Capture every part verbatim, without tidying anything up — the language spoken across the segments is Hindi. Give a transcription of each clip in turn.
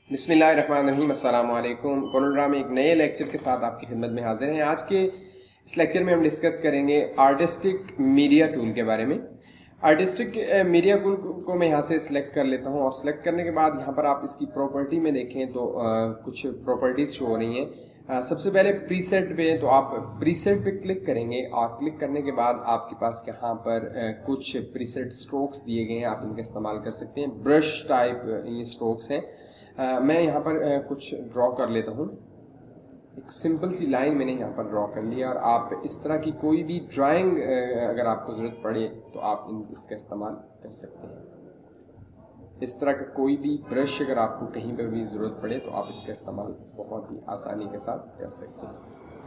बिस्मिल्लाहिर्रहमानिर्रहीम अस्सलाम वालेकुम। कोरल में एक नए लेक्चर के साथ आपकी खिदमत में हाजिर हैं। आज के इस लेक्चर में हम डिस्कस करेंगे आर्टिस्टिक मीडिया टूल के बारे में। आर्टिस्टिक मीडिया टूल को मैं यहाँ से सिलेक्ट कर लेता हूँ और सिलेक्ट करने के बाद यहाँ पर आप इसकी प्रॉपर्टी में देखें तो आ, कुछ प्रॉपर्टीज़ शो हो रही हैं। आ, सबसे पहले प्रीसेट पे, तो आप प्रीसेट पे क्लिक करेंगे और क्लिक करने के बाद आपके पास यहाँ पर आ, कुछ प्रीसेट स्ट्रोक्स दिए गए हैं, आप इनका इस्तेमाल कर सकते हैं। ब्रश टाइप ये स्ट्रोक्स हैं। Uh, मैं यहाँ पर uh, कुछ ड्रॉ कर लेता हूँ। एक सिंपल सी लाइन मैंने यहाँ पर ड्रॉ कर लिया और आप इस तरह की कोई भी ड्राइंग uh, अगर आपको ज़रूरत पड़े तो आप इन इसका इस्तेमाल कर सकते हैं। इस तरह का कोई भी ब्रश अगर आपको कहीं पर भी ज़रूरत पड़े तो आप इसका इस्तेमाल बहुत ही आसानी के साथ कर सकते हैं।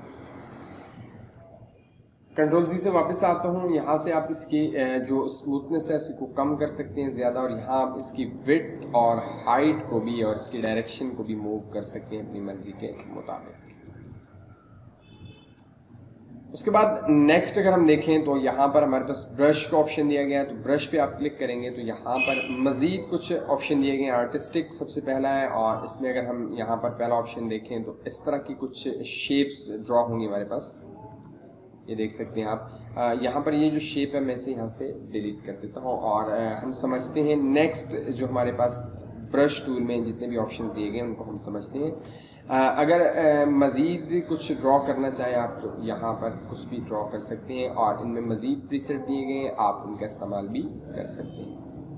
कंट्रोल सी से वापस आता हूँ। यहाँ से आप इसकी जो स्मूथनेस है उसको कम कर सकते हैं ज़्यादा, और यहाँ आप इसकी विड्थ और हाइट को भी और इसकी डायरेक्शन को भी मूव कर सकते हैं अपनी मर्ज़ी के मुताबिक। उसके बाद नेक्स्ट अगर हम देखें तो यहाँ पर हमारे पास ब्रश का ऑप्शन दिया गया है, तो ब्रश पे आप क्लिक करेंगे तो यहाँ पर मज़ीद कुछ ऑप्शन दिए गए हैं। आर्टिस्टिक सबसे पहला है और इसमें अगर हम यहाँ पर पहला ऑप्शन देखें तो इस तरह की कुछ शेप्स ड्रॉ होंगी हमारे पास, ये देख सकते हैं आप। यहाँ पर ये जो शेप है मैं इसे यहाँ से डिलीट कर देता हूँ और आ, हम समझते हैं नेक्स्ट जो हमारे पास ब्रश टूल में जितने भी ऑप्शंस दिए गए हैं उनको हम समझते हैं। आ, अगर मज़ीद कुछ ड्रॉ करना चाहें आप तो यहाँ पर कुछ भी ड्रॉ कर सकते हैं और इनमें मज़ीद प्रीसेट दिए गए हैं, आप उनका इस्तेमाल भी कर सकते हैं।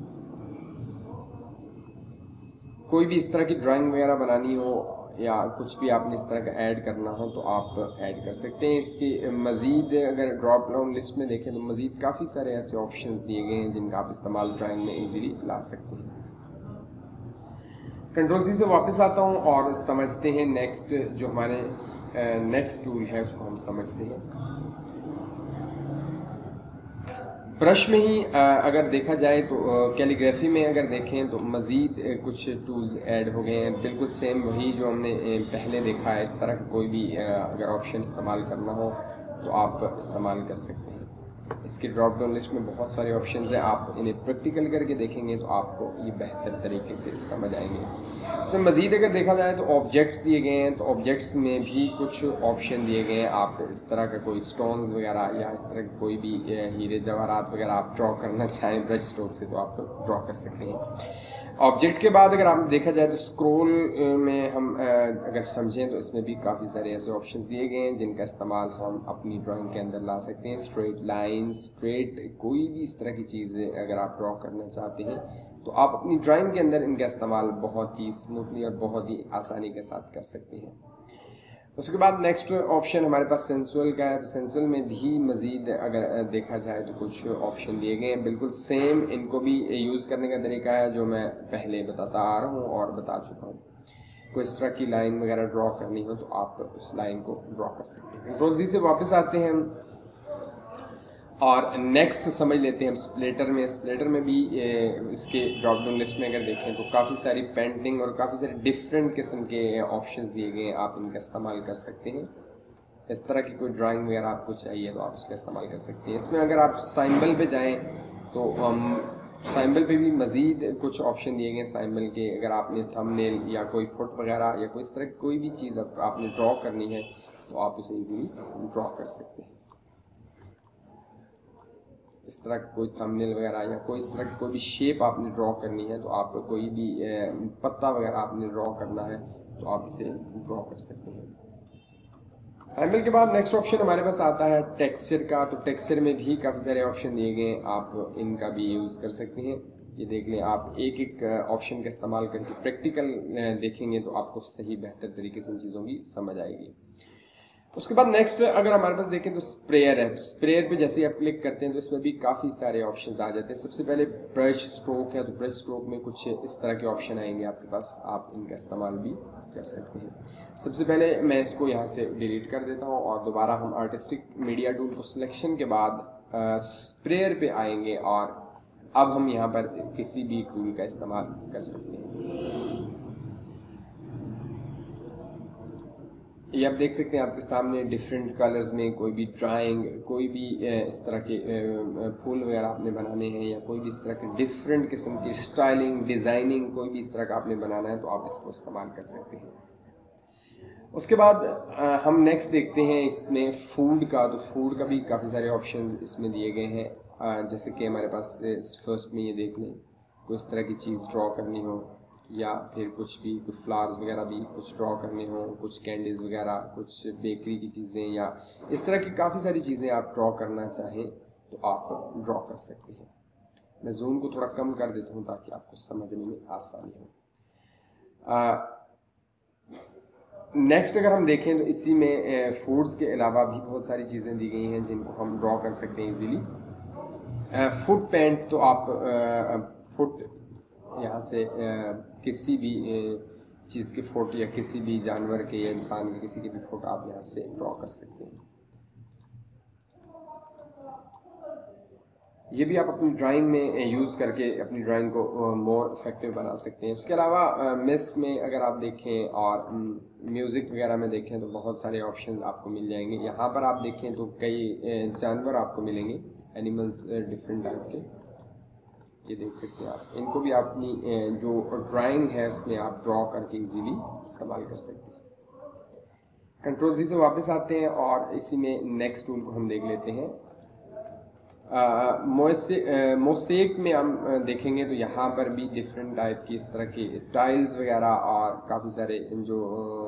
कोई भी इस तरह की ड्राइंग वगैरह बनानी हो या कुछ भी आपने इस तरह का ऐड करना हो तो आप ऐड कर सकते हैं। इसकी मज़ीद अगर ड्रॉप डाउन लिस्ट में देखें तो मज़ीद काफ़ी सारे ऐसे ऑप्शंस दिए गए हैं जिनका आप इस्तेमाल ड्राइंग में इजीली ला सकते हैं। कंट्रोल सी से वापस आता हूं और समझते हैं नेक्स्ट जो हमारे नेक्स्ट टूल है उसको हम समझते हैं। ब्रश में ही अगर देखा जाए तो कैलीग्राफी में अगर देखें तो मज़ीद कुछ टूल्स ऐड हो गए हैं, बिल्कुल सेम वही जो हमने पहले देखा है। इस तरह का कोई भी अगर ऑप्शन इस्तेमाल करना हो तो आप इस्तेमाल कर सकते हैं। इसकी ड्रॉप डाउन लिस्ट में बहुत सारे ऑप्शंस हैं, आप इन्हें प्रैक्टिकल करके देखेंगे तो आपको ये बेहतर तरीके से समझ आएंगे। इसमें मज़ीद अगर देखा जाए तो ऑब्जेक्ट्स दिए गए हैं, तो ऑब्जेक्ट्स में भी कुछ ऑप्शन दिए गए हैं। आप इस तरह का कोई स्टोन्स वगैरह या इस तरह का कोई भी हीरे जवाहरात वगैरह आप ड्रॉ करना चाहें ब्रश स्ट्रोक से तो आप ड्रॉ कर सकते हैं। ऑब्जेक्ट के बाद अगर आप देखा जाए तो स्क्रॉल में हम अगर समझें तो इसमें भी काफ़ी सारे ऐसे ऑप्शंस दिए गए हैं जिनका इस्तेमाल हम अपनी ड्राइंग के अंदर ला सकते हैं। स्ट्रेट लाइन, स्ट्रेट कोई भी इस तरह की चीज़ें अगर आप ड्रॉ करना चाहते हैं तो आप अपनी ड्राइंग के अंदर इनका इस्तेमाल बहुत ही स्मूथली और बहुत ही आसानी के साथ कर सकते हैं। उसके बाद नेक्स्ट ऑप्शन हमारे पास सेंसुअल का है, तो सेंसुअल में भी मज़ीद अगर देखा जाए तो कुछ ऑप्शन दिए गए हैं, बिल्कुल सेम इनको भी यूज़ करने का तरीका है जो मैं पहले बताता आ रहा हूँ और बता चुका हूँ। कोई इस तरह की लाइन वगैरह ड्रॉ करनी हो तो आप उस लाइन को ड्रॉ कर सकते हैं। कंट्रोल जी से वापस आते हैं और नेक्स्ट समझ लेते हैं हम स्प्लिटर में। स्प्लिटर में भी इसके ड्रॉप डाउन लिस्ट में अगर देखें तो काफ़ी सारी पेंटिंग और काफ़ी सारे डिफरेंट किस्म के ऑप्शंस दिए गए हैं, आप इनका इस्तेमाल कर सकते हैं। इस तरह की कोई ड्राइंग वगैरह आपको चाहिए तो आप उसका इस्तेमाल कर सकते हैं। इसमें अगर आप साइम्बल पे जाएँ तो हम साइम्बल पे भी मज़ीद कुछ ऑप्शन दिए गए हैं साइम्बल के। अगर आपने थंबनेल या कोई फुट वगैरह या कोई इस तरह की कोई भी चीज़ आपने ड्रॉ करनी है तो आप उसे ईजीली ड्रॉ कर सकते हैं। इस तरह का कोई थंबनेल वगैरह या कोई इस तरह की कोई भी शेप आपने ड्रॉ करनी है तो आप कोई भी पत्ता वगैरह आपने ड्रॉ करना है तो आप इसे ड्रॉ कर सकते हैं। साइम्बल के बाद नेक्स्ट ऑप्शन हमारे पास आता है टेक्सचर का, तो टेक्सचर में भी काफ़ी सारे ऑप्शन दिए गए हैं, आप इनका भी यूज़ कर सकते हैं। ये देख लें, आप एक एक ऑप्शन का इस्तेमाल करके प्रैक्टिकल देखेंगे तो आपको सही बेहतर तरीके से इन चीज़ों की समझ आएगी। उसके बाद नेक्स्ट अगर हमारे पास देखें तो स्प्रेयर है, तो स्प्रेयर पे जैसे ही आप क्लिक करते हैं तो इसमें भी काफ़ी सारे ऑप्शंस आ जाते हैं। सबसे पहले ब्रश स्ट्रोक है, तो ब्रश स्ट्रोक में कुछ इस तरह के ऑप्शन आएंगे आपके पास, आप इनका इस्तेमाल भी कर सकते हैं। सबसे पहले मैं इसको यहाँ से डिलीट कर देता हूँ और दोबारा हम आर्टिस्टिक मीडिया टूल को सिलेक्शन के बाद स्प्रेयर पे आएंगे और अब हम यहाँ पर किसी भी टूल का इस्तेमाल कर सकते हैं। ये आप देख सकते हैं आपके सामने डिफरेंट कलर्स में कोई भी ड्राइंग, कोई भी इस तरह के फूल वगैरह आपने बनाने हैं या कोई भी इस तरह के डिफरेंट किस्म की स्टाइलिंग, डिज़ाइनिंग, कोई भी इस तरह का आपने बनाना है तो आप इसको इस्तेमाल कर सकते हैं। उसके बाद हम नेक्स्ट देखते हैं इसमें फूड का। तो फूड का भी काफ़ी सारे ऑप्शंस इसमें दिए गए हैं, जैसे कि हमारे पास फर्स्ट में ये देख लें, कोई इस तरह की चीज़ ड्रॉ करनी हो या फिर कुछ भी, कुछ फ्लावर्स वगैरह भी कुछ ड्रॉ करने हो, कुछ कैंडीज़ वगैरह, कुछ बेकरी की चीज़ें या इस तरह की काफ़ी सारी चीज़ें आप ड्रॉ करना चाहें तो आप ड्रॉ कर सकते हैं। मैं जूम को थोड़ा कम कर देता हूँ ताकि आपको समझने में आसानी हो। नेक्स्ट अगर हम देखें तो इसी में फूड्स के अलावा भी बहुत सारी चीज़ें दी गई हैं जिनको हम ड्रॉ कर सकते हैं इजीली। फुट पेंट, तो आप फुट यहाँ से आ, किसी भी चीज़ के फोट या किसी भी जानवर के या इंसान के किसी के भी फोट आप यहाँ से ड्रॉ कर सकते हैं। ये भी आप अपनी ड्राइंग में यूज़ करके अपनी ड्राइंग को मोर इफेक्टिव बना सकते हैं। उसके अलावा मिस्क में अगर आप देखें और म्यूज़िक वगैरह में देखें तो बहुत सारे ऑप्शंस आपको मिल जाएंगे। यहाँ पर आप देखें तो कई जानवर आपको मिलेंगे, एनिमल्स डिफरेंट टाइप के, ये देख सकते हैं आप। इनको भी अपनी जो ड्राइंग है उसमें आप ड्रॉ करके इजीली इस्तेमाल कर सकते हैं। कंट्रोल जी से वापस आते हैं और इसी में नेक्स्ट टूल को हम देख लेते हैं। मोसेक में हम देखेंगे तो यहाँ पर भी डिफरेंट टाइप की इस तरह की टाइल्स वगैरह और काफ़ी सारे जो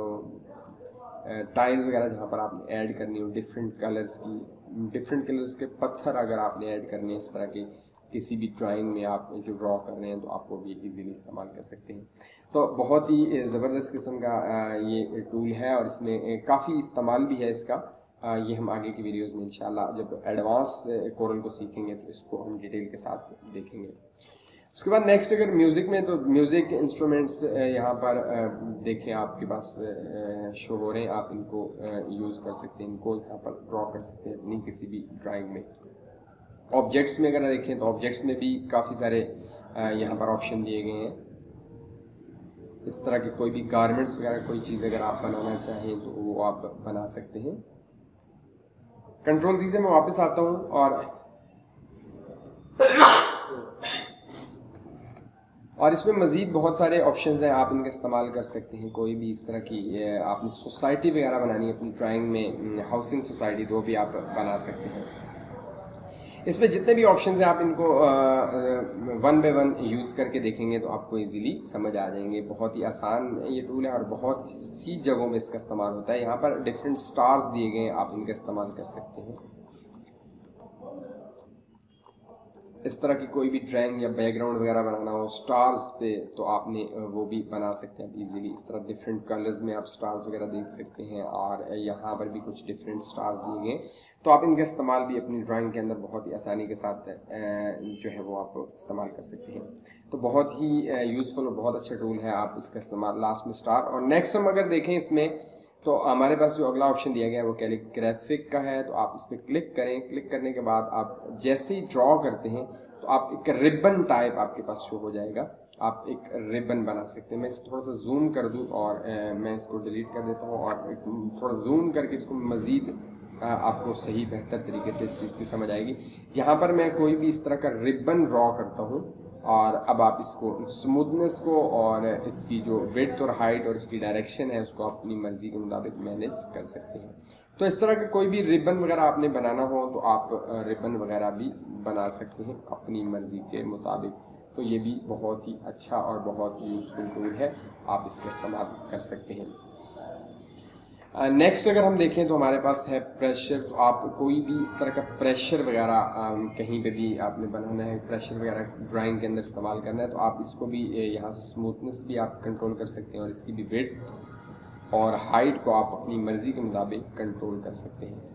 टाइल्स वगैरह जहाँ पर आपने ऐड करनी हो डिफरेंट कलर्स की, डिफरेंट कलर्स के पत्थर अगर आपने ऐड करने हैं इस तरह के किसी भी ड्राइंग में आप जो ड्रॉ कर रहे हैं तो आप वो भी इजीली इस्तेमाल कर सकते हैं। तो बहुत ही ज़बरदस्त किस्म का ये टूल है और इसमें काफ़ी इस्तेमाल भी है इसका। ये हम आगे की वीडियोस में इंशाल्लाह जब एडवांस कोरल को सीखेंगे तो इसको हम डिटेल के साथ देखेंगे। उसके बाद नेक्स्ट अगर म्यूज़िक में, तो म्यूज़िक इंस्ट्रूमेंट्स यहाँ पर देखें आपके पास शो हो रहे हैं, आप इनको यूज़ कर सकते हैं, इनको यहाँ पर ड्रॉ कर सकते हैं अपनी किसी भी ड्राइंग में। ऑब्जेक्ट्स में अगर देखें तो ऑब्जेक्ट्स में भी काफ़ी सारे यहाँ पर ऑप्शन दिए गए हैं। इस तरह के कोई भी गारमेंट्स वगैरह कोई चीज़ अगर आप बनाना चाहें तो वो आप बना सकते हैं। कंट्रोल सी से मैं वापस आता हूँ और और इसमें मज़ीद बहुत सारे ऑप्शंस हैं, आप इनका इस्तेमाल कर सकते हैं। कोई भी इस तरह की आपने सोसाइटी वगैरह बनानी है अपनी ड्राइंग में, हाउसिंग सोसाइटी, तो भी आप बना सकते हैं। इसमें जितने भी ऑप्शंस हैं आप इनको वन बाय वन यूज़ करके देखेंगे तो आपको इजीली समझ आ जाएंगे। बहुत ही आसान ये टूल है और बहुत सी जगहों में इसका इस्तेमाल होता है। यहाँ पर डिफरेंट स्टार्स दिए गए हैं, आप इनका इस्तेमाल कर सकते हैं। इस तरह की कोई भी ड्राइंग या बैकग्राउंड वगैरह बनाना हो स्टार्स पे तो आपने वो भी बना सकते हैं इजीली। इस तरह डिफरेंट कलर्स में आप स्टार्स वगैरह देख सकते हैं और यहाँ पर भी कुछ डिफरेंट स्टार्स दिए गए, तो आप इनका इस्तेमाल भी अपनी ड्राइंग के अंदर बहुत ही आसानी के साथ जो है वो आप इस्तेमाल कर सकते हैं। तो बहुत ही यूज़फुल और बहुत अच्छा टूल है, आप इसका इस्तेमाल लास्ट में स्टार। और नेक्स्ट हम अगर देखें इसमें तो हमारे पास जो अगला ऑप्शन दिया गया है वो कैलीग्राफिक का है। तो आप इस पर क्लिक करें, क्लिक करने के बाद आप जैसे ही ड्रॉ करते हैं तो आप एक रिबन टाइप आपके पास शो हो जाएगा, आप एक रिबन बना सकते हैं। मैं इसे थोड़ा सा जूम कर दूं और ए, मैं इसको डिलीट कर देता हूं और थोड़ा जूम करके इसको मज़ीद आपको सही बेहतर तरीके से इस चीज़ की समझ आएगी। यहाँ पर मैं कोई भी इस तरह का रिबन ड्रॉ करता हूँ और अब आप इसको स्मूथनेस को और इसकी जो विड्थ और हाइट और इसकी डायरेक्शन है उसको अपनी मर्ज़ी के मुताबिक मैनेज कर सकते हैं। तो इस तरह का कोई भी रिबन वगैरह आपने बनाना हो तो आप रिबन वगैरह भी बना सकते हैं अपनी मर्ज़ी के मुताबिक। तो ये भी बहुत ही अच्छा और बहुत यूज़फुल टूल है, आप इसका इस्तेमाल कर सकते हैं। नेक्स्ट uh, अगर हम देखें तो हमारे पास है प्रेशर। तो आप कोई भी इस तरह का प्रेशर वगैरह कहीं पे भी आपने बनाना है, प्रेशर वगैरह ड्राइंग के अंदर इस्तेमाल करना है तो आप इसको भी यहाँ से स्मूथनेस भी आप कंट्रोल कर सकते हैं और इसकी भी विड्थ और हाइट को आप अपनी मर्ज़ी के मुताबिक कंट्रोल कर सकते हैं।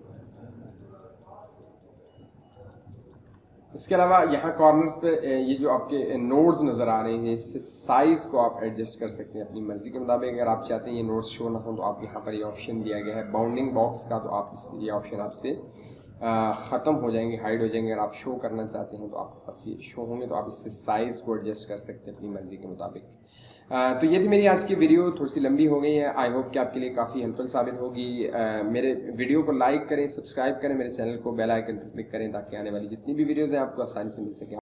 इसके अलावा यहाँ कॉर्नर्स पे ये जो आपके नोड्स नज़र आ रहे हैं इससे साइज़ को आप एडजस्ट कर सकते हैं अपनी मर्ज़ी के मुताबिक। अगर आप चाहते हैं ये नोड्स शो ना हो तो आप यहाँ पर ये ऑप्शन दिया गया है बाउंडिंग बॉक्स का, तो आप इस ये ऑप्शन आपसे ख़त्म हो जाएंगे, हाइड हो जाएंगे। अगर आप शो करना चाहते हैं तो आपके पास ये शो होंगे, तो आप इससे साइज़ को एडजस्ट कर सकते हैं अपनी मर्ज़ी के मुताबिक। तो ये थी मेरी आज की वीडियो, थोड़ी सी लंबी हो गई है। आई होप कि आपके लिए काफ़ी हेल्पफुल साबित होगी। uh, मेरे वीडियो को लाइक करें, सब्सक्राइब करें, मेरे चैनल को बेल आइकन पर क्लिक करें ताकि आने वाली जितनी भी वीडियोज़ हैं आपको आसानी से मिल सके।